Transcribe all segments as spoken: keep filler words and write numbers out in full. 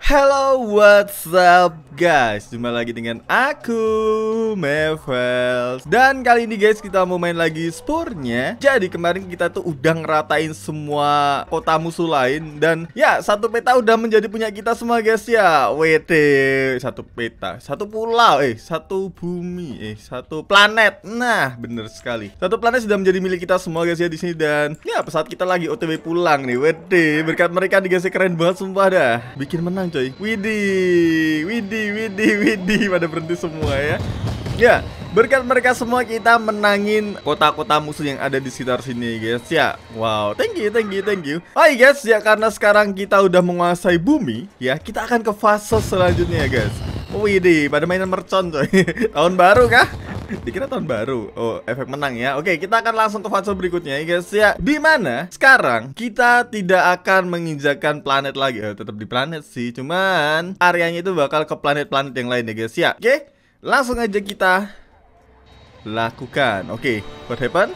Hello, what's up guys? Jumpa lagi dengan aku, Mevels. Dan kali ini guys kita mau main lagi spornya. Jadi kemarin kita tuh udah ngeratain semua kota musuh lain. Dan ya satu peta udah menjadi punya kita semua guys ya. W T satu peta, satu pulau, eh satu bumi, eh satu planet. Nah bener sekali, satu planet sudah menjadi milik kita semua guys ya di sini. Dan ya pesawat kita lagi O T W pulang nih. W T berkat mereka nih guys, keren banget sumpah dah. Bikin menang coy. Widih, widih, widih, widih, pada berhenti semua ya. Ya, berkat mereka semua kita menangin kota-kota musuh yang ada di sekitar sini guys ya. Wow, thank you, thank you, thank you. Hai guys, ya karena sekarang kita udah menguasai bumi ya, kita akan ke fase selanjutnya ya guys. Widih, pada mainan mercon coy. Tahun baru kah? Dikira tahun baru. Oh, efek menang ya. Oke, kita akan langsung ke fase berikutnya ya guys ya. Dimana sekarang kita tidak akan menginjakan planet lagi. eh, Tetap di planet sih, cuman areanya itu bakal ke planet-planet yang lain ya guys ya. Oke, langsung aja kita lakukan. Oke, what happen?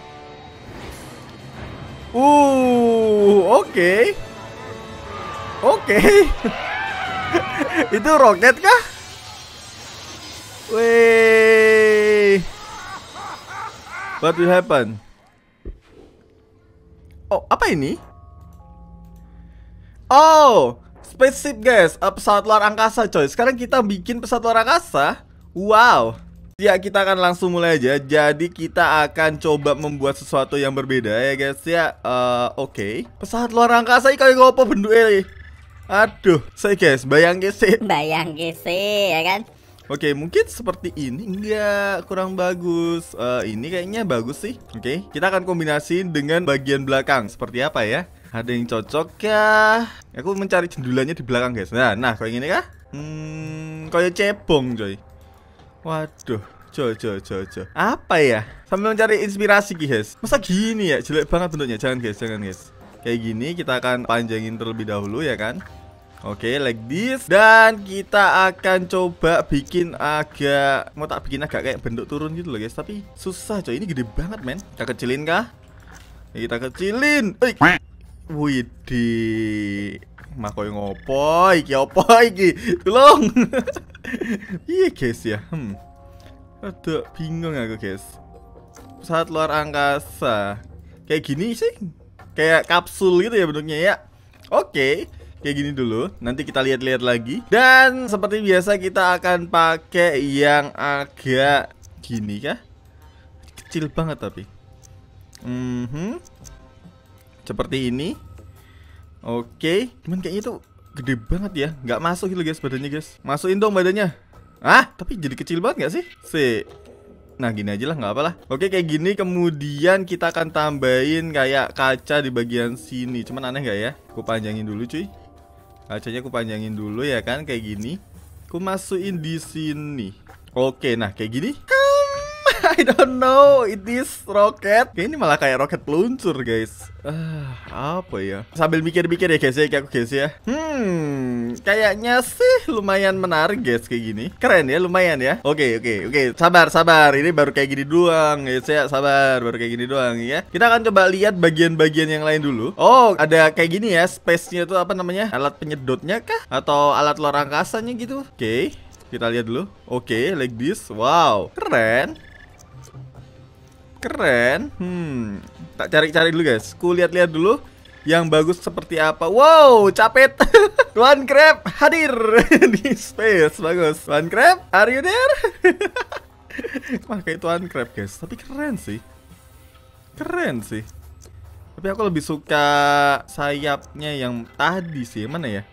Uh, oke. Oke. Itu roket kah? Wih, what will happen? Oh, apa ini? Oh, spaceship guys, uh, pesawat luar angkasa coy. Sekarang kita bikin pesawat luar angkasa. Wow. Ya kita akan langsung mulai aja. Jadi kita akan coba membuat sesuatu yang berbeda ya guys ya. uh, Oke, okay. Pesawat luar angkasa ini kayak ngopo bentuknya nih. Aduh, saya guys, bayang sih. Bayang sih ya kan. Oke, mungkin seperti ini. Enggak, kurang bagus. uh, Ini kayaknya bagus sih. Oke, kita akan kombinasiin dengan bagian belakang. Seperti apa ya? Ada yang cocok kah? Aku mencari jendulannya di belakang guys. Nah, nah kayak gini kah? Hmm, kayak cebong coy. Waduh, coy, coy, coy, coy. Apa ya? Sambil mencari inspirasi guys. Masa gini ya? Jelek banget bentuknya. Jangan guys, jangan guys. Kayak gini kita akan panjangin terlebih dahulu ya kan. Oke, okay, like this. Dan kita akan coba bikin agak, mau tak bikin agak kayak bentuk turun gitu loh guys. Tapi susah coy, ini gede banget men. Kita kecilin kah? Ya, kita kecilin. Widih, makoy ngopo iki opo iki? Tolong. Iya guys ya. Hmm. Aduh, bingung aku guys. Pesawat luar angkasa kayak gini sih. Kayak kapsul gitu ya bentuknya ya. Oke, okay. Kayak gini dulu, nanti kita lihat-lihat lagi. Dan seperti biasa kita akan pakai yang agak gini kah? Kecil banget tapi. Mm-hmm. Seperti ini. Oke, cuman kayaknya itu gede banget ya. Nggak masuk gitu guys badannya guys. Masukin dong badannya. Ah, tapi jadi kecil banget nggak sih? Sih. Nah gini aja lah, nggak apalah. Oke kayak gini, kemudian kita akan tambahin kayak kaca di bagian sini. Cuman aneh nggak ya? Aku panjangin dulu cuy. Kacanya aku panjangin dulu ya kan, kayak gini. Aku masukin di sini. Oke, nah kayak gini. Hmm, I don't know, it is roket. Kayak ini malah kayak roket peluncur guys. Ah, apa ya? Sambil mikir-mikir ya guys ya, kayak aku guys ya. Hmm, kayaknya sih lumayan menarik guys kayak gini. Keren ya, lumayan ya. Oke, oke, oke. Sabar, sabar. Ini baru kayak gini doang guys ya. Sabar, baru kayak gini doang ya. Kita akan coba lihat bagian-bagian yang lain dulu. Oh, ada kayak gini ya. Space-nya itu apa namanya? Alat penyedotnya kah? Atau alat luar angkasanya gitu? Oke, kita lihat dulu. Oke, like this. Wow, keren. Keren. Hmm, tak cari-cari dulu guys. Ku lihat-lihat dulu yang bagus seperti apa. Wow, capek. Tuan Crab hadir di space. Bagus. Tuan Crab, are you there? Wah, kayak Tuan Crab guys. Tapi keren sih. Keren sih. Tapi aku lebih suka sayapnya yang tadi sih. Mana ya?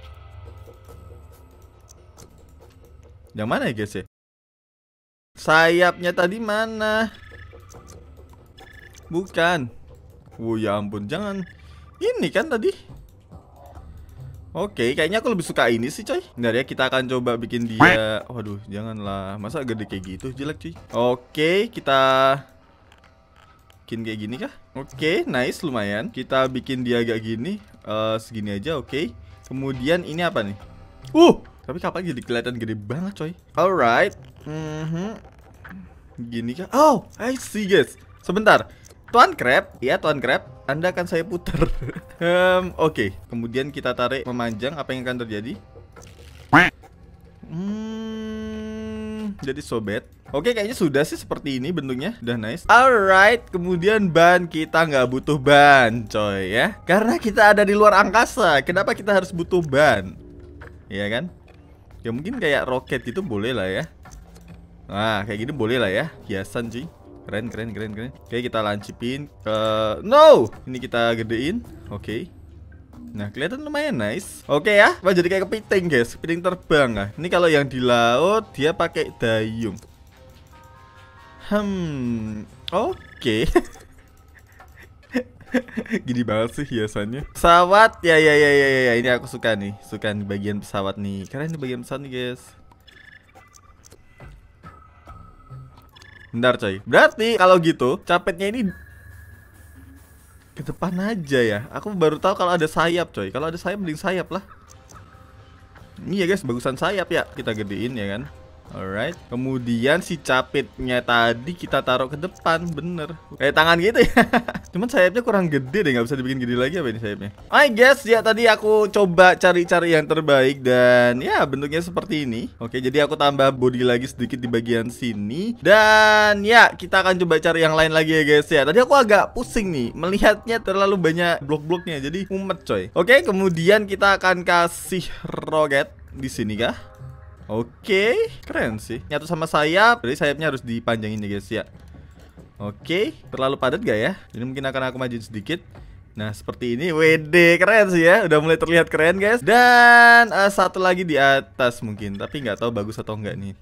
Yang mana ya guys ya? Sayapnya tadi mana? Bukan. Oh ya ampun, jangan. Ini kan tadi. Oke, kayaknya aku lebih suka ini sih coy. Bentar ya, kita akan coba bikin dia. Waduh, janganlah. Masa gede kayak gitu, jelek cuy. Oke, kita bikin kayak gini kah? Oke, nice, lumayan. Kita bikin dia agak gini. uh, Segini aja, oke. Kemudian ini apa nih? Uh, tapi kapan jadi kelihatan gede banget coy. Alright. mm-hmm. Gini kah? Oh, I see guys. Sebentar. Tuan Crab, ya Tuan Crab, Anda akan saya putar. um, Oke, okay. Kemudian kita tarik memanjang. Apa yang akan terjadi? Hmm, jadi sobet. Oke, kayaknya sudah sih seperti ini bentuknya. Udah nice. Alright, kemudian ban. Kita nggak butuh ban, coy ya. Karena kita ada di luar angkasa. Kenapa kita harus butuh ban? Iya kan? Ya mungkin kayak roket gitu boleh lah ya. Nah, kayak gini boleh lah ya. Hiasan cuy. Keren, keren, keren, keren. Oke, kita lancipin ke... No! Ini kita gedein. Oke. Nah, kelihatan lumayan nice. Oke ya, wah jadi kayak kepiting guys, kepiting terbang. Nah, ini kalau yang di laut dia pakai dayung. Hmm, oke. Gini banget sih hiasannya. Pesawat, ya ya ya ya ya, ini aku suka nih, suka nih bagian pesawat nih. Keren nih bagian pesawat nih guys. Bentar coy. Berarti kalau gitu, capetnya ini ke depan aja ya. Aku baru tahu kalau ada sayap coy. Kalau ada sayap mending sayap lah. Ini ya guys, bagusan sayap ya. Kita gedein ya kan. Alright. Kemudian si capitnya tadi kita taruh ke depan. Bener. Kayak tangan gitu ya. Cuman sayapnya kurang gede deh. Gak bisa dibikin gede lagi apa ini sayapnya. Hai guys, ya tadi aku coba cari-cari yang terbaik. Dan ya bentuknya seperti ini. Oke, jadi aku tambah body lagi sedikit di bagian sini. Dan ya kita akan coba cari yang lain lagi ya guys ya. Tadi aku agak pusing nih, melihatnya terlalu banyak blok-bloknya. Jadi mumet coy. Oke, kemudian kita akan kasih roket di sini kah? Oke, keren sih. Nyatu sama sayap. Jadi sayapnya harus dipanjangin ya guys ya. Oke, terlalu padat gak ya? Jadi mungkin akan aku majuin sedikit. Nah, seperti ini. Wede, keren sih ya. Udah mulai terlihat keren guys. Dan uh, satu lagi di atas mungkin. Tapi nggak tahu bagus atau enggak nih.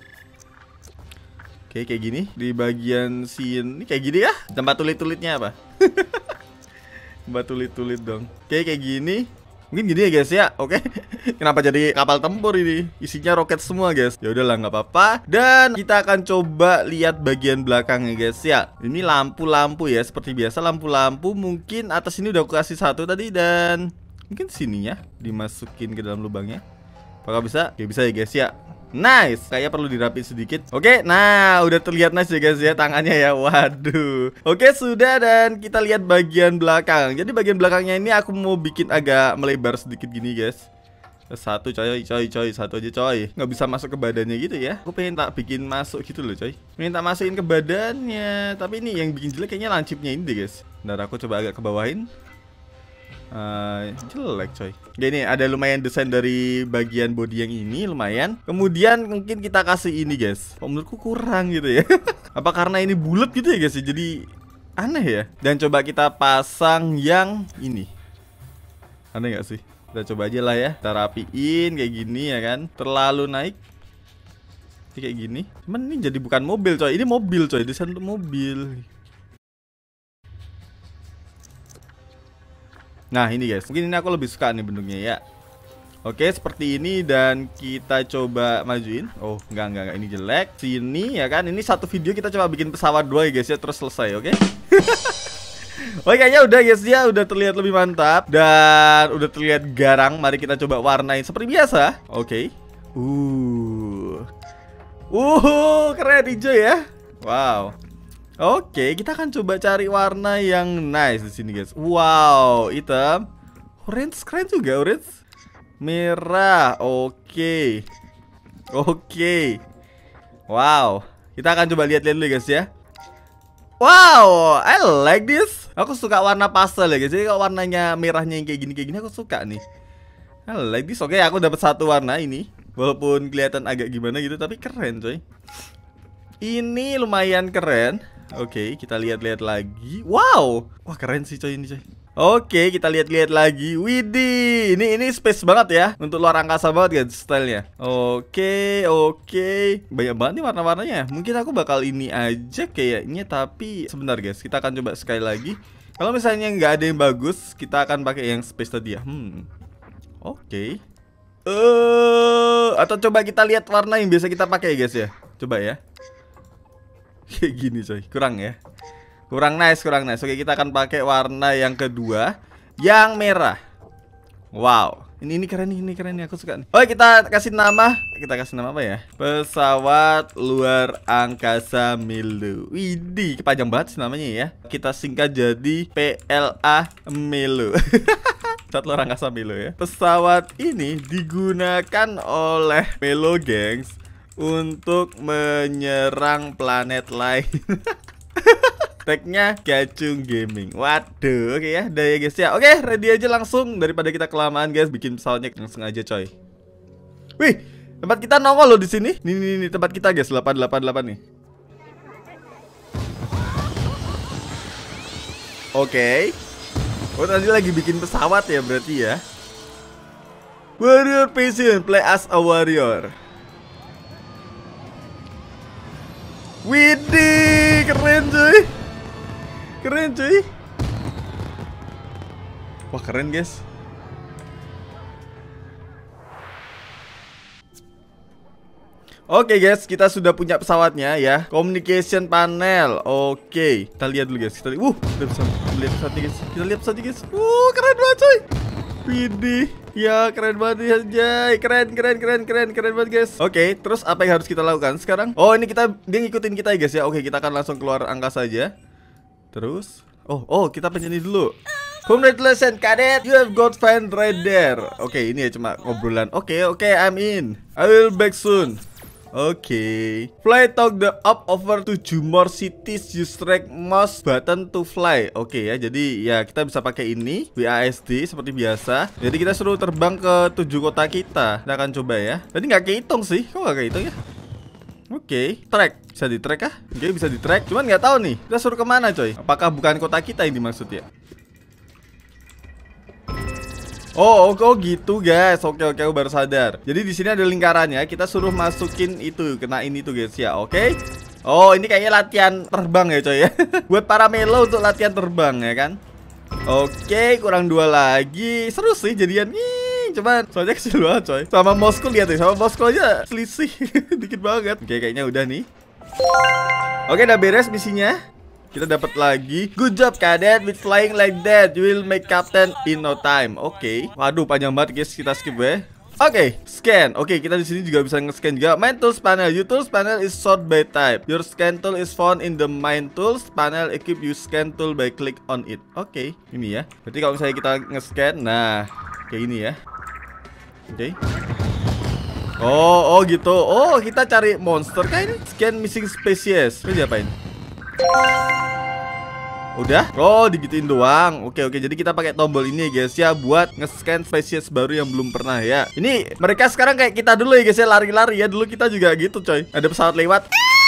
Oke, kayak gini. Di bagian sini kayak gini ya. Tempat tulit-tulitnya apa? Tempat tulit-tulit dong. Oke, kayak gini. Mungkin gini ya guys ya, oke. Kenapa jadi kapal tempur ini? Isinya roket semua guys. Ya udahlah nggak apa-apa. Dan kita akan coba lihat bagian belakangnya guys ya. Ini lampu-lampu ya, seperti biasa lampu-lampu. Mungkin atas ini udah aku kasih satu tadi dan mungkin sininya dimasukin ke dalam lubangnya. Apakah bisa? Ya bisa ya guys ya. Nice, kayaknya perlu dirapin sedikit. Oke, nah udah terlihat nice ya guys ya tangannya ya. Waduh. Oke sudah, dan kita lihat bagian belakang. Jadi bagian belakangnya ini aku mau bikin agak melebar sedikit gini guys. Satu coy, coy, coy, satu aja coy. Nggak bisa masuk ke badannya gitu ya. Aku pengen tak bikin masuk gitu loh coy. Pengen tak masukin ke badannya. Tapi ini yang bikin jelek kayaknya lancipnya ini deh guys. Ntar aku coba agak ke bawahin. Uh, jelek coy. Gini, ada lumayan desain dari bagian body yang ini, lumayan. Kemudian mungkin kita kasih ini guys. Oh, menurutku kurang gitu ya. Apa karena ini bulat gitu ya guys ya? Jadi aneh ya. Dan coba kita pasang yang ini. Aneh gak sih? Kita coba aja lah ya. Kita rapiin kayak gini ya kan. Terlalu naik kayak gini. Cuman ini jadi bukan mobil coy. Ini mobil coy, desain untuk mobil. Nah ini guys, mungkin ini aku lebih suka nih bentuknya ya. Oke, seperti ini dan kita coba majuin. Oh, enggak, enggak, enggak, ini jelek. Sini ya kan, ini satu video kita coba bikin pesawat dua ya guys ya, terus selesai, oke? Oke, kayaknya udah guys ya, udah terlihat lebih mantap. Dan udah terlihat garang, mari kita coba warnain seperti biasa. Oke. Uh. Uh, keren hijau ya. Wow. Oke, kita akan coba cari warna yang nice di sini guys. Wow, hitam, orange, keren juga orange, merah. Oke, oke. Wow, kita akan coba lihat-lihat dulu guys ya. Wow, I like this. Aku suka warna pastel ya guys. Jadi kalau warnanya merahnya yang kayak gini kayak gini aku suka nih. I like this. Oke, aku dapat satu warna ini. Walaupun kelihatan agak gimana gitu, tapi keren coy. Ini lumayan keren. Oke, kita lihat-lihat lagi. Wow, wah keren sih coy ini coy. Oke, kita lihat-lihat lagi. Widih, ini ini space banget ya. Untuk luar angkasa banget guys stylenya. Oke, oke. Banyak banget nih warna-warnanya. Mungkin aku bakal ini aja kayaknya. Tapi sebentar guys, kita akan coba sekali lagi. Kalau misalnya nggak ada yang bagus, kita akan pakai yang space tadi ya. Hmm. Oke. Eh, uh, atau coba kita lihat warna yang biasa kita pakai guys ya. Coba ya. Kayak gini coy, kurang ya. Kurang nice, kurang nice. Oke, kita akan pakai warna yang kedua, yang merah. Wow, Ini ini keren nih, ini keren nih, aku suka nih. Oh, kita kasih nama, kita kasih nama apa ya? Pesawat luar angkasa Milo. Widih, panjang banget sih namanya ya. Kita singkat jadi P L A Milo. Pesawat luar angkasa Milo ya. Pesawat ini digunakan oleh Milo Gangs untuk menyerang planet lain. Tagnya Gacung Gaming. Waduh, oke ya, udah ya guys ya. Oke, ready aja langsung daripada kita kelamaan guys bikin pesawatnya, langsung aja coy. Wih, tempat kita nongol loh di sini. Nih nih nih tempat kita guys, delapan delapan delapan nih. Oke. Oh, tadi lagi bikin pesawat ya berarti ya. Warrior Patient, play as a warrior. Widih, keren cuy. Keren cuy. Wah, keren guys. Oke guys, kita sudah punya pesawatnya ya. Communication panel. Oke, kita lihat dulu guys. Kita lihat. Uh, kita bisa lihat pesawatnya guys. Kita lihat pesawatnya guys. Uh, keren banget cuy. Widih. Ya, keren banget ya, Jay. Keren, keren, keren, keren, keren banget guys. Oke, terus apa yang harus kita lakukan sekarang? Oh, ini kita, dia ngikutin kita ya guys ya. Oke, kita akan langsung keluar angkasa saja. Terus, oh, oh, kita penyanyi dulu. Congratulations, cadet. You have got fan right there. Oke, ini ya cuma ngobrolan. Oke, oke, I'm in. I will back soon. Oke, fly talk the up over tujuh more cities. Use track mouse button to fly. Oke ya, jadi ya kita bisa pakai ini W A S D seperti biasa. Jadi kita suruh terbang ke tujuh kota kita. Kita akan coba ya. Tadi nggak kehitung sih, kok nggak kehitung ya? Oke, track bisa di track kah? Oke, bisa di track. Cuman nggak tahu nih, kita suruh kemana coy? Apakah bukan kota kita yang dimaksud ya? Oh, oh, gitu guys. Oke, oke, aku baru sadar. Jadi di sini ada lingkarannya. Kita suruh masukin itu, kenain itu guys ya. Oke. Oh, ini kayaknya latihan terbang ya coy ya. Buat para Melo untuk latihan terbang ya kan. Oke, kurang dua lagi. Seru sih jadian. Ih, cuman soalnya kecil banget coy. Sama Moskow lihat ya. Sama Moskow aja selisih dikit banget. Oke, kayaknya udah nih. Oke, udah beres misinya. Kita dapat lagi. Good job cadet with flying like that. You will make captain in no time. Oke. Okay. Waduh, panjang banget guys. Kita skip ya. Oke, okay, scan. Oke, okay, kita di sini juga bisa nge-scan juga. Main tools panel. Your tools panel is sort by type. Your scan tool is found in the main tools panel. Equip you scan tool by click on it. Oke, okay, ini ya. Berarti kalau misalnya kita nge-scan, nah kayak ini ya. Oke. Okay. Oh, oh gitu. Oh, kita cari monster kayak ini. Scan missing species. Ini diapain? Udah? Oh, digituin doang. Oke, oke. Jadi kita pakai tombol ini ya guys ya buat nge-scan spesies baru yang belum pernah ya. Ini mereka sekarang kayak kita dulu ya guys ya, lari-lari ya. Dulu kita juga gitu coy. Ada pesawat lewat.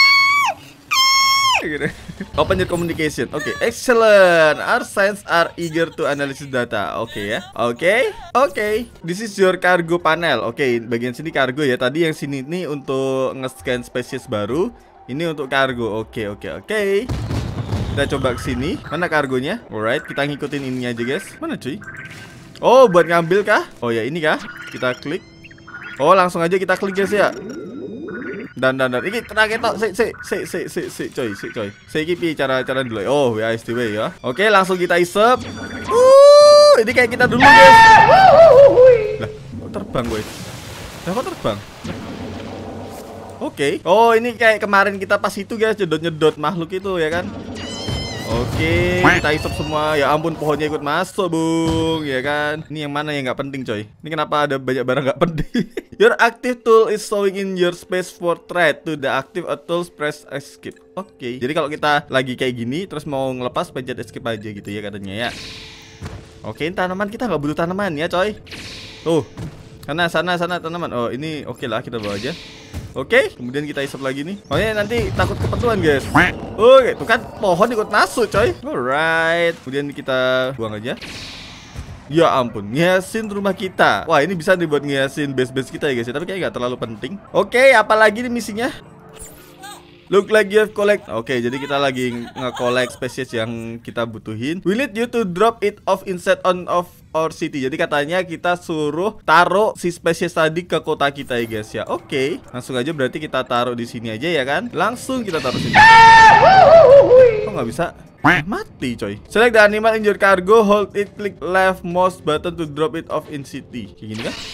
Open your communication. Oke, okay. Excellent. Our science are eager to analysis data. Oke okay, ya. Oke. Okay. Oke. Okay. This is your cargo panel. Oke, okay, bagian sini kargo ya. Tadi yang sini nih untuk nge-scan spesies baru. Ini untuk kargo. Oke, okay, oke, okay, oke. Okay. Kita coba ke sini. Mana kargonya? Alright, kita ngikutin ini aja, guys. Mana cuy? Oh, buat ngambil kah? Oh ya, ini kah? Kita klik. Oh, langsung aja kita klik, guys ya. Dan dan dan ini terakhir tok. Si si si si si si coy, si coy. Saya kipi cara-cara dulu. Oh, W A S D W ya. Oke, langsung kita isep. Uh, ini kayak kita dulu, guys. Lah, kok terbang, gue? Lah, kok terbang? Oke. Okay. Oh, ini kayak kemarin kita pas itu guys, nyedot-nyedot makhluk itu ya kan. Oke, okay, kita isep semua. Ya ampun, pohonnya ikut masuk, Bung, ya kan. Ini yang mana yang nggak penting, coy? Ini kenapa ada banyak barang nggak penting? Your active tool is showing in your space for threat. To the active a tools press escape. Oke. Okay. Jadi kalau kita lagi kayak gini terus mau ngelepas pencet escape aja gitu ya katanya ya. Oke, okay, tanaman kita nggak butuh tanaman ya, coy. Tuh. Sana sana sana tanaman. Oh, ini oke okay lah, kita bawa aja. Oke, okay, kemudian kita isep lagi nih. Oh ya, nanti takut kepetuan guys. Oke, tuh kan pohon ikut masuk coy. Alright, kemudian kita buang aja. Ya ampun, ngiasin rumah kita. Wah, ini bisa dibuat ngiasin base-base kita ya guys. Tapi kayaknya nggak terlalu penting. Oke, okay, apalagi nih misinya? Look like you have collect. Oke, okay, jadi kita lagi nge-collect spesies yang kita butuhin. We need you to drop it off inside on of our city. Jadi katanya kita suruh taruh si spesies tadi ke kota kita ya guys ya. Oke, okay. Langsung aja berarti kita taruh di sini aja ya kan. Langsung kita taruh sini. Kok nggak bisa? Mati coy. Select the animal in your cargo, hold it, click left mouse button to drop it off in city. Kayak gini kah?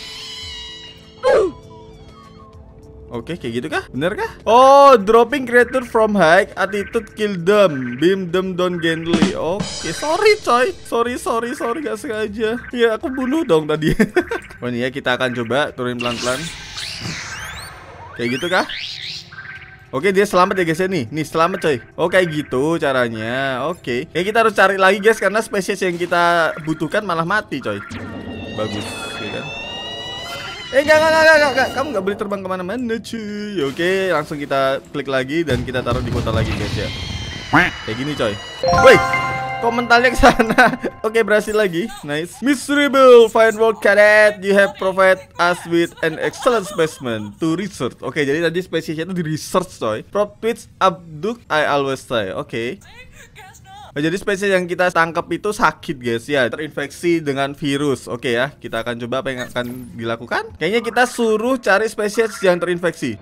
Oke, kayak gitu kah? Bener kah? Oh, dropping creature from height, attitude kill them, beam them down gently. Oke, sorry coy. Sorry, sorry, sorry, gak sengaja. Ya, aku bunuh dong tadi. Oh, ini ya, kita akan coba turunin pelan-pelan. Kayak gitu kah? Oke, dia selamat ya guys ya nih. Nih, selamat coy. Oh, kayak gitu caranya. Oke. Ya, kita harus cari lagi guys, karena spesies yang kita butuhkan malah mati coy. Bagus, ya kan? Eh, enggak, enggak, enggak, enggak, enggak. Kamu nggak boleh terbang kemana-mana cuy. Oke, langsung kita klik lagi dan kita taruh di kota lagi guys ya. Kayak gini coy. Woi, kok mentalnya ke sana? Oke, berhasil lagi. Nice. Miserable fine work cadet. You have provided us with an excellent specimen to research. Oke, jadi tadi spesiesnya itu di research coy. Prop twitch abduct I always say. Oke. Nah, jadi spesies yang kita tangkap itu sakit guys ya, terinfeksi dengan virus. Oke ya, kita akan coba apa yang akan dilakukan. Kayaknya kita suruh cari spesies yang terinfeksi.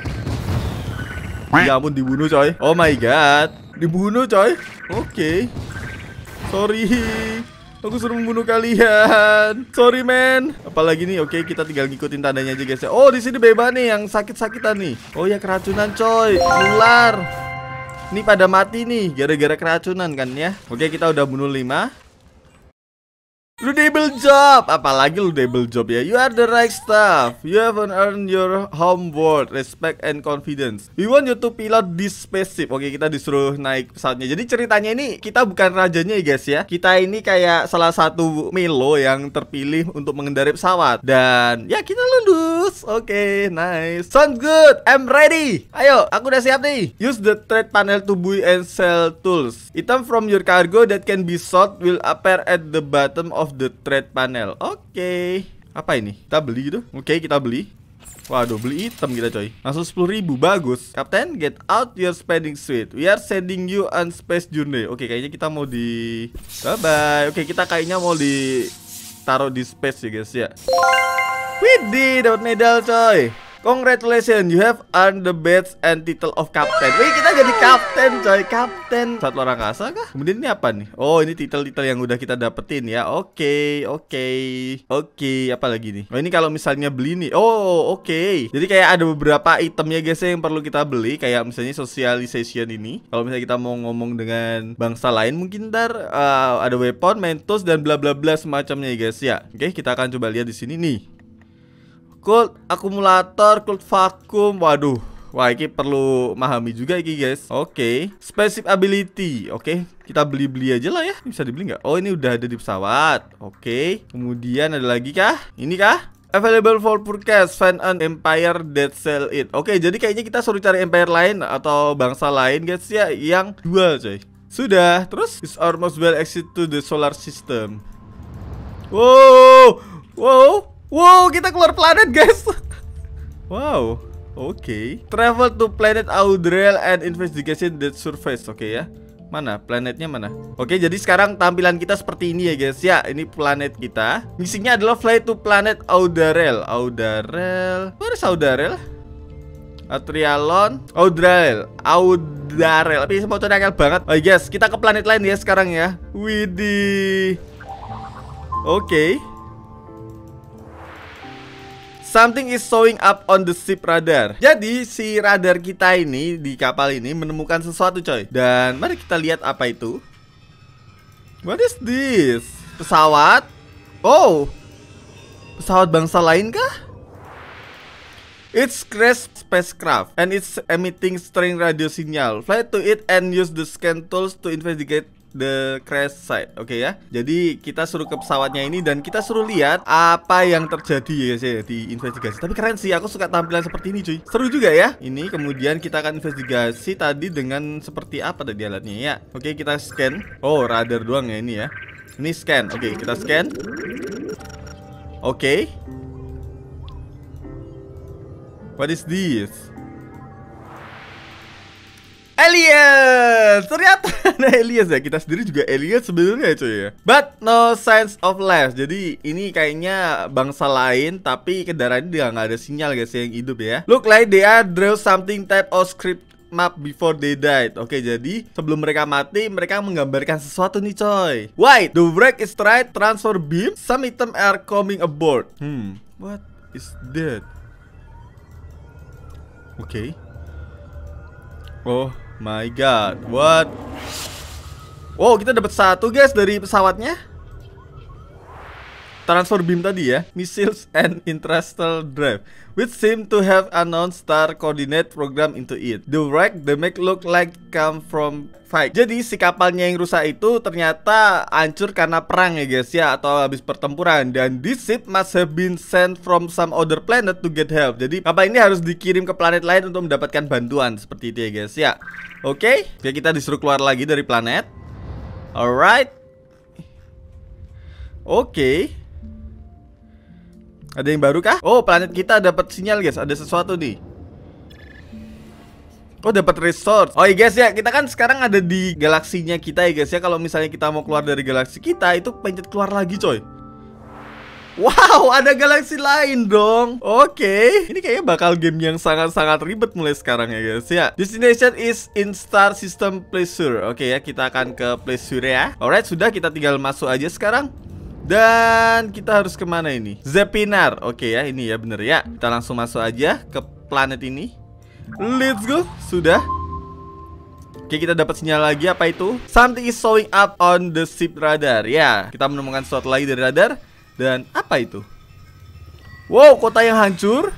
Ya ampun, dibunuh coy. Oh my god, dibunuh coy. Oke. Sorry, aku suruh membunuh kalian. Sorry man. Apalagi nih, oke kita tinggal ngikutin tandanya aja guys ya. Oh, di sini bebas nih yang sakit-sakitan nih. Oh ya, keracunan coy, ular. Ini pada mati nih gara-gara keracunan kan ya. Oke, kita udah bunuh lima. Lu double job, apalagi lu double job ya. You are the right stuff. You have earned your home world, respect and confidence. We want you to pilot this spaceship. Oke, kita disuruh naik pesawatnya. Jadi ceritanya ini kita bukan rajanya ya guys ya. Kita ini kayak salah satu Melo yang terpilih untuk mengendarai pesawat. Dan ya kita lulus. Oke, nice. Sounds good. I'm ready. Ayo, aku udah siap nih. Use the trade panel to buy and sell tools. Item from your cargo that can be sold will appear at the bottom of the trade panel. Oke, okay. Apa ini? Kita beli gitu? Oke, okay, kita beli. Waduh, beli item kita coy. Langsung sepuluh ribu, bagus. Captain, get out your spending suite. We are sending you on space journey. Oke, okay, kayaknya kita mau di bye-bye. Oke, okay, kita kayaknya mau di taruh di space ya guys ya. Widih, dapat medal coy. Congratulations, you have earned the badge and title of captain. Wih, kita jadi kapten coy, kapten saat luar angkasa kah? Kemudian ini apa nih? Oh, ini titel-titel yang udah kita dapetin ya. Oke, oke, oke. Apa lagi nih? Oh, ini kalau misalnya beli nih. Oh, oke. Jadi kayak ada beberapa item ya guys yang perlu kita beli. Kayak misalnya socialization ini. Kalau misalnya kita mau ngomong dengan bangsa lain, mungkin ntar uh, ada weapon, mentos dan bla bla bla semacamnya ya guys ya. Oke, kita akan coba lihat di sini nih. Cold akumulator, cold vacuum. Waduh, wah ini perlu memahami juga ini guys. Oke, okay. Specific ability. Oke, okay. Kita beli-beli aja lah ya. Bisa dibeli nggak? Oh, ini udah ada di pesawat. Oke, okay. Kemudian ada lagi kah? Ini kah? Available for purchase. Find an empire that sell it. Oke, okay, jadi kayaknya kita suruh cari empire lain atau bangsa lain guys ya yang jual coy. Sudah. Terus is almost well exit to the solar system. Wow, wow. Wow, kita keluar planet guys. Wow, oke, okay. Travel to planet Audrel and investigation that surface. Oke okay, ya. Mana planetnya mana? Oke, okay, jadi sekarang tampilan kita seperti ini ya guys ya. Ini planet kita. Misinya adalah fly to planet Audrel. Audrel. Where is Audrel? Atrialon, Audrel, Audrel. Tapi mau coba banget. Oh guys, kita ke planet lain ya sekarang ya. Widih. Oke. Okay. Something is showing up on the ship radar. Jadi si radar kita ini di kapal ini menemukan sesuatu coy. Dan mari kita lihat apa itu. What is this? Pesawat? Oh, pesawat bangsa lain kah? It's crash spacecraft and it's emitting strange radio signal. Fly to it and use the scan tools to investigate the crash site. Oke okay, ya. Jadi kita suruh ke pesawatnya ini dan kita suruh lihat apa yang terjadi ya guys ya di investigasi. Tapi keren sih, aku suka tampilan seperti ini cuy. Seru juga ya. Ini kemudian kita akan investigasi tadi dengan seperti apa tadi alatnya ya. Oke, okay, kita scan. Oh, radar doang ya ini ya. Ini scan. Oke, okay, kita scan. Oke. Okay. What is this? Aliens, ternyata ada aliens ya. Kita sendiri juga aliens sebenarnya cuy ya. But no signs of life. Jadi ini kayaknya bangsa lain, tapi kendaraan dia nggak ada sinyal guys yang hidup ya. Look like they are draw something type of script map before they died. Oke, jadi sebelum mereka mati, mereka menggambarkan sesuatu nih coy. Wait, the wreck is tried transfer beam. Some item are coming aboard. Hmm, what is that? Oke. Okay. Oh my god, what? Oh, kita dapat satu guys dari pesawatnya. Transfer beam tadi ya, missiles and interstellar drive, which seem to have unknown star coordinate program into it. The wreck they make look like come from fight. Jadi si kapalnya yang rusak itu ternyata hancur karena perang ya guys ya, atau habis pertempuran. Dan this ship must have been sent from some other planet to get help. Jadi kapal ini harus dikirim ke planet lain untuk mendapatkan bantuan, seperti itu ya guys ya. Oke, okay. Kita disuruh keluar lagi dari planet. Alright. Oke. Okay. Ada yang baru kah? Oh, planet kita dapat sinyal guys, ada sesuatu nih. Oh, dapat resource. Oh iya guys ya, kita kan sekarang ada di galaksinya kita ya guys ya. Kalau misalnya kita mau keluar dari galaksi kita, itu pencet keluar lagi coy. Wow, ada galaksi lain dong. Oke, okay. Ini kayaknya bakal game yang sangat-sangat ribet mulai sekarang ya guys ya. Destination is in star system Pleasure. Oke okay, ya, kita akan ke Pleasure ya. Alright, sudah, kita tinggal masuk aja sekarang. Dan kita harus kemana ini? Zepinar. Oke okay ya, ini ya bener ya. Kita langsung masuk aja ke planet ini. Let's go. Sudah. Oke, kita dapat sinyal lagi. Apa itu? Something is showing up on the ship radar. Ya, kita menemukan sesuatu lagi dari radar. Dan apa itu? Wow, kota yang hancur.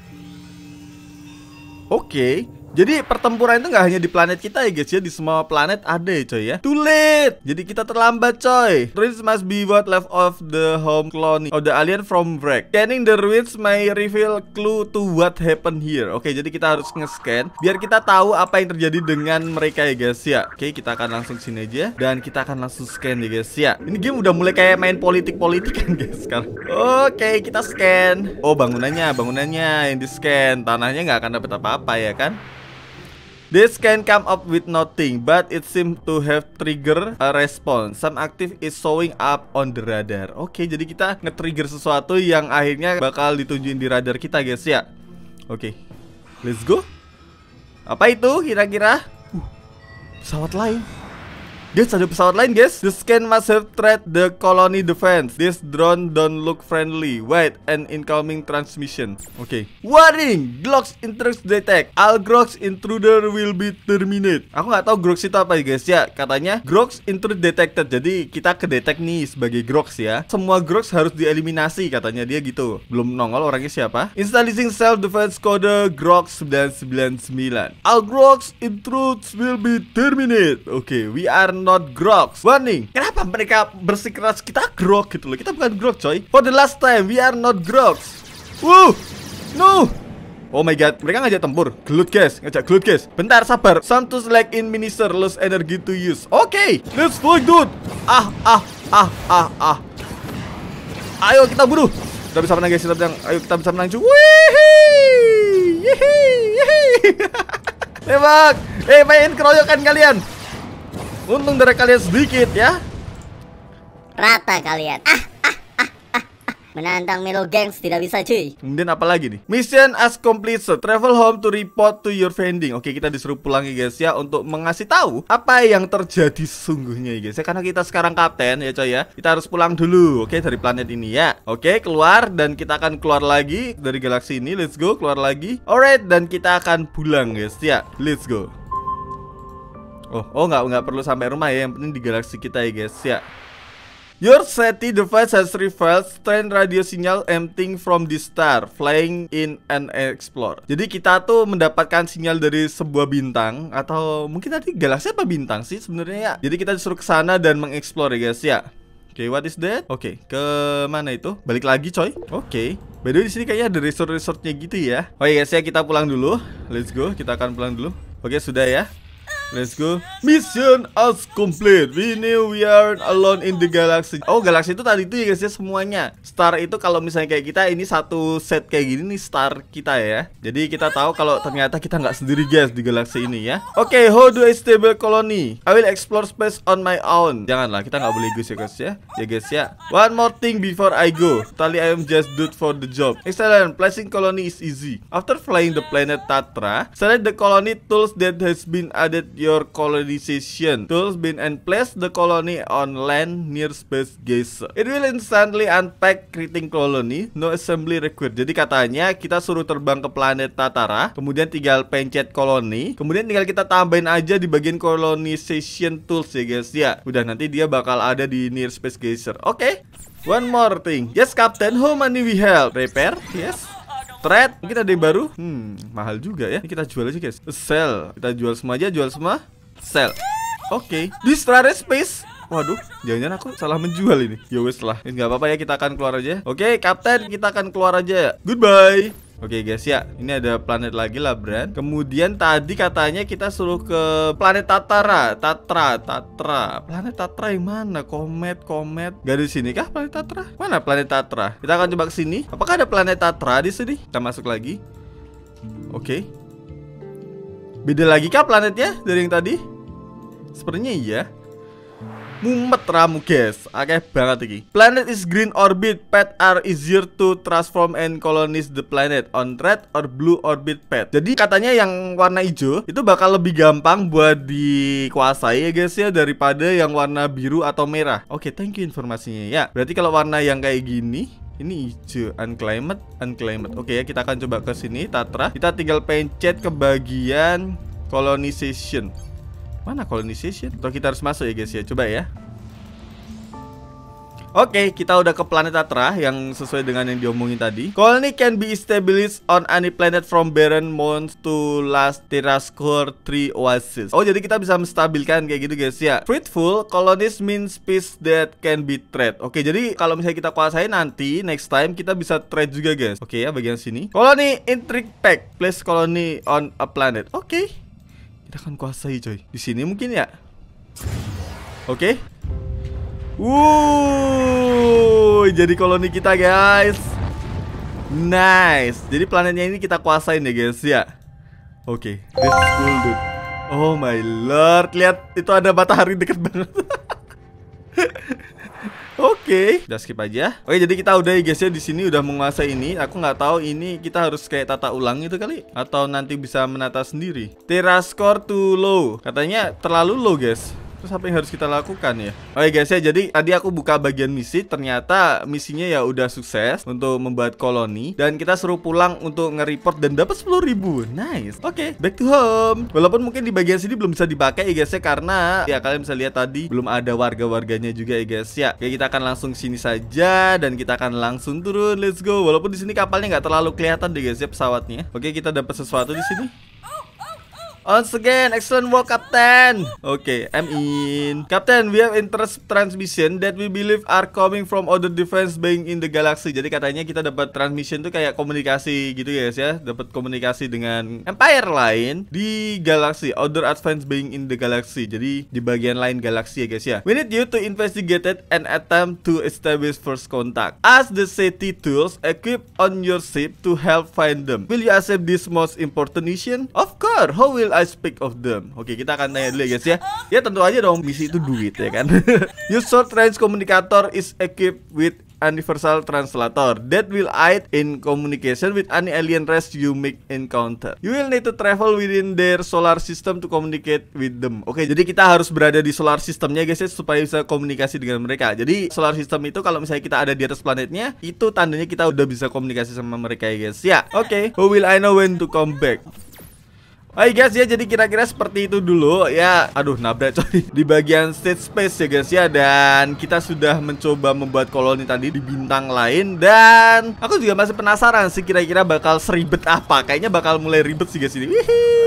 Oke. Jadi pertempuran itu nggak hanya di planet kita ya guys ya, di semua planet ada ya coy ya. Too late. Jadi kita terlambat coy. Ruins must be what left of the home colony of the alien from wreck. Scanning the ruins may reveal clue to what happened here. Oke, jadi kita harus nge-scan biar kita tahu apa yang terjadi dengan mereka ya guys ya. Oke, kita akan langsung sini aja dan kita akan langsung scan ya guys ya. Ini game udah mulai kayak main politik-politikan guys sekarang. Oke, kita scan. Oh, bangunannya, bangunannya yang di-scan. Tanahnya nggak akan dapat apa-apa ya kan? This can come up with nothing, but it seems to have trigger a response. Some active is showing up on the radar. Oke, jadi kita nge-trigger sesuatu yang akhirnya bakal ditunjukin di radar kita guys ya. Oke, let's go. Apa itu kira-kira? Uh, pesawat lain. Guys, ada pesawat lain guys. The scan must have threat the colony defense. This drone don't look friendly. Wait, an incoming transmission. Oke. Okay. Warning, Grox intruder detect. All Grox intruder will be terminated. Aku nggak tahu Grox itu apa ya guys ya. Katanya Grox intruder detected. Jadi kita kedetek nih sebagai Grox ya. Semua Grox harus dieliminasi katanya dia gitu. Belum nongol orangnya siapa. Installing self defense kode Grox sembilan sembilan sembilan. All Grox intruders will be terminated. Oke, okay, we are not Grox. Warning, kenapa mereka bersikeras kita Grox gitu loh. Kita bukan Grox coy. For the last time, we are not Grox. Wuh, no. Oh my god, mereka ngajak tempur. Gelut guys, ngajak gelut guys. Bentar, sabar. Some tools like in miniature, lose energy to use. Oke, okay, let's fight dude. Ah, ah, ah, ah, ah. Ayo kita bunuh. Kita bisa menang guys, kita bisa. Ayo kita bisa menang cuy. Wihii, yihii, tembak. Eh, main keroyokan kalian. Untung darah kalian sedikit ya. Rata kalian. Ah, ah, ah, ah, ah. Menantang Melo Gangs tidak bisa cuy. Kemudian apa lagi nih? Mission as completed. Travel home to report to your vending. Oke, kita disuruh pulang ya guys ya, untuk mengasih tahu apa yang terjadi sesungguhnya ya guys ya. Karena kita sekarang kapten ya coy ya. Kita harus pulang dulu, oke, dari planet ini ya. Oke, keluar dan kita akan keluar lagi dari galaksi ini. Let's go, keluar lagi. Alright, dan kita akan pulang guys ya. Let's go. Oh, oh nggak nggak perlu sampai rumah ya, yang penting di galaksi kita ya guys ya. Your SETI device has revealed strange radio signal emanating from the star, flying in and explore. Jadi kita tuh mendapatkan sinyal dari sebuah bintang, atau mungkin tadi galaksi apa bintang sih sebenarnya ya. Jadi kita disuruh ke sana dan mengeksplor ya guys ya. Oke, okay, what is that? Oke, okay, ke mana itu? Balik lagi coy. Oke. Okay. By the way, di sini kayaknya ada resort-resortnya gitu ya. Oh iya guys ya, kita pulang dulu. Let's go, kita akan pulang dulu. Oke, okay, sudah ya. Let's go. Mission as complete. We knew we aren't alone in the galaxy. Oh, galaksi itu tadi itu ya guys ya semuanya. Star itu kalau misalnya kayak kita ini satu set kayak gini nih star kita ya. Jadi kita tahu kalau ternyata kita nggak sendiri guys di galaksi ini ya. Oke, okay, how do I stable colony? I will explore space on my own. Janganlah, kita nggak boleh egois ya guys ya. Ya guys ya. One more thing before I go. Tali I am just dude for the job. Excellent. Placing colony is easy. After flying the planet Tatra, select the colony tools that has been added your colonization tools been and place the colony on land near space geyser. It will instantly unpack creating colony. No assembly required. Jadi katanya kita suruh terbang ke planet Tatara, kemudian tinggal pencet koloni, kemudian tinggal kita tambahin aja di bagian colonization tools ya guys ya. Udah, nanti dia bakal ada di near space geyser. Oke. Okay. One more thing. Yes, Captain. How many we have? Repair? Yes. Trade. Mungkin ada yang baru. Hmm, mahal juga ya. Ini kita jual aja guys. Sell. Kita jual semua aja. Jual semua. Sell. Oke. Okay. This rare space. Waduh, jangan-jangan aku salah menjual ini. Ya wes lah. Nggak apa-apa ya, kita akan keluar aja. Oke, okay, Kapten, kita akan keluar aja. Goodbye. Oke okay guys ya, ini ada planet lagi lah Brand. Kemudian tadi katanya kita suruh ke planet Tatara, Tatra, Tatra. Planet Tatra yang mana? Komet, komet. Gak di sini kah planet Tatra? Mana planet Tatra? Kita akan coba ke sini. Apakah ada planet Tatra di sini? Kita masuk lagi. Oke. Okay. Beda lagi kah planetnya dari yang tadi? Sepertinya iya. Mumet ramu guys, akeh banget iki. Planet is green orbit, path are easier to transform and colonize the planet on red or blue orbit path. Jadi katanya yang warna hijau itu bakal lebih gampang buat dikuasai ya guys ya, daripada yang warna biru atau merah. Oke, okay, thank you informasinya ya. Berarti kalau warna yang kayak gini ini hijau, unclaimed, unclaimed. Oke okay, ya, kita akan coba ke sini Tatra. Kita tinggal pencet ke bagian colonization. Mana colonization? Atau kita harus masuk ya guys ya. Coba ya. Oke, okay, kita udah ke planet Tatra yang sesuai dengan yang diomongin tadi. Colony can be established on any planet from barren mounds to last terrascore tree oasis. Oh, jadi kita bisa menstabilkan kayak gitu guys ya. Fruitful colonies means peace that can be trade. Oke, okay, jadi kalau misalnya kita kuasai nanti next time kita bisa trade juga guys. Oke okay, ya, bagian sini. Colony intrigue pack. Place colony on a planet. Oke. Okay. Kita akan kuasai coy. Di sini mungkin ya. Oke. Okay. Wuh, jadi koloni kita guys. Nice. Jadi planetnya ini kita kuasain ya guys ya. Oke, okay. That's cool dude. Oh my lord, lihat itu ada matahari deket banget. Oke, okay. Udah skip aja. Oke, jadi kita udah ya guys ya, di sini udah menguasai ini. Aku nggak tahu ini kita harus kayak tata ulang gitu kali, atau nanti bisa menata sendiri. Terrascore too low. Katanya terlalu low guys. Terus apa yang harus kita lakukan ya? Oke guys ya, jadi tadi aku buka bagian misi. Ternyata misinya ya udah sukses untuk membuat koloni. Dan kita suruh pulang untuk nge-report dan dapat sepuluh ribu. Nice. Oke, okay, back to home. Walaupun mungkin di bagian sini belum bisa dipakai ya guys ya, karena ya kalian bisa lihat tadi belum ada warga-warganya juga ya guys ya. Oke, kita akan langsung sini saja dan kita akan langsung turun. Let's go. Walaupun di sini kapalnya nggak terlalu kelihatan deh guys ya pesawatnya. Oke, kita dapat sesuatu di sini. Once again, excellent work, Captain. Oke, okay, I'm in. Captain, we have interest transmission that we believe are coming from other defense being in the galaxy. Jadi katanya kita dapat transmission tuh kayak komunikasi gitu ya guys ya. Dapat komunikasi dengan empire lain di galaksi, other advanced being in the galaxy. Jadi di bagian lain galaksi ya guys ya. We need you to investigate it and attempt to establish first contact. Ask the safety tools equipped on your ship to help find them. Will you accept this most important mission? Of course. How will I speak of them? Oke, kita akan tanya dulu ya guys ya. Ya tentu aja dong, misi itu duit ya kan. Your short range communicator is equipped with universal translator that will aid in communication with any alien race you make encounter. You will need to travel within their solar system to communicate with them. Oke, jadi kita harus berada di solar systemnya guys ya, supaya bisa komunikasi dengan mereka. Jadi solar system itu kalau misalnya kita ada di atas planetnya, itu tandanya kita udah bisa komunikasi sama mereka ya guys ya. Oke, how will I know when to come back? Hai guys ya, jadi kira-kira seperti itu dulu ya. Aduh, nabrak coy di bagian stage space ya guys ya. Dan kita sudah mencoba membuat koloni tadi di bintang lain. Dan aku juga masih penasaran sih kira-kira bakal seribet apa. Kayaknya bakal mulai ribet sih guys ini. Wihii.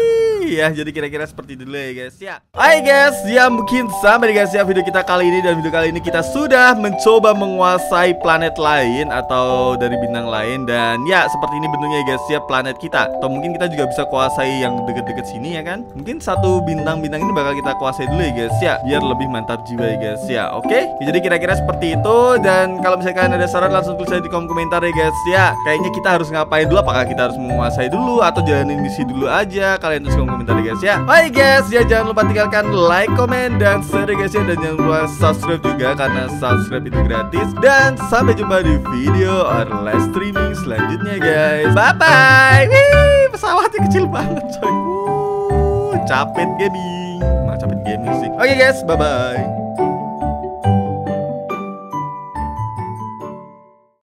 Iya, jadi kira-kira seperti dulu ya guys ya. Hai guys, ya mungkin sampai guys ya video kita kali ini. Dan video kali ini kita sudah mencoba menguasai planet lain atau dari bintang lain. Dan ya seperti ini bentuknya guys ya planet kita. Atau mungkin kita juga bisa kuasai yang deket-deket sini ya kan. Mungkin satu bintang-bintang ini bakal kita kuasai dulu ya guys ya, biar lebih mantap jiwa ya guys ya. Oke, jadi kira-kira seperti itu. Dan kalau misalkan ada saran langsung tulis aja di kolom komentar ya guys ya. Kayaknya kita harus ngapain dulu, apakah kita harus menguasai dulu atau jalanin misi dulu aja. Kalian tulis kolom komentar ya guys ya. Hai guys, ya jangan lupa tinggalkan like, komen, dan share ya guys ya. Dan jangan lupa subscribe juga karena subscribe itu gratis. Dan sampai jumpa di video or live streaming selanjutnya guys. Bye bye. Wih, pesawatnya kecil banget coy. Uh, capek gaming. Nah, capek gaming sih. Oke guys, bye bye.